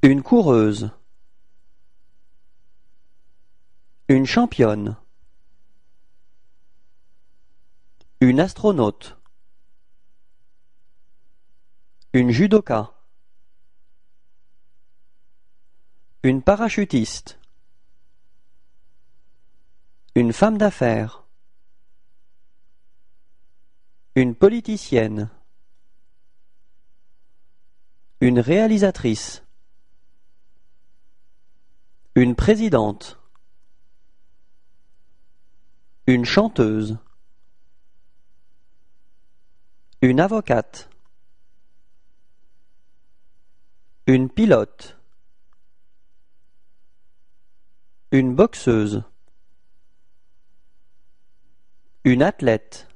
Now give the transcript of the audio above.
Une coureuse. Une championne. Une astronaute. Une judoka. Une parachutiste. Une femme d'affaires. Une politicienne. Une réalisatrice. Une présidente. Une chanteuse. Une avocate. Une pilote. Une boxeuse. Une athlète.